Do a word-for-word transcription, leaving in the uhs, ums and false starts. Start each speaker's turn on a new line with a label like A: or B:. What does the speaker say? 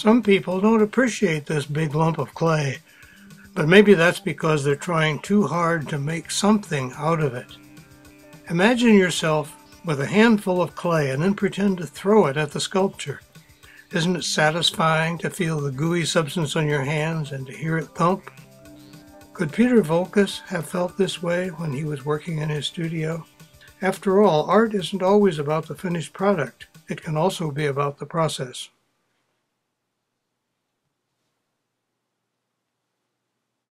A: Some people don't appreciate this big lump of clay, but maybe that's because they're trying too hard to make something out of it. Imagine yourself with a handful of clay and then pretend to throw it at the sculpture. Isn't it satisfying to feel the gooey substance on your hands and to hear it thump? Could Peter Voulkos have felt this way when he was working in his studio? After all, art isn't always about the finished product. It can also be about the process.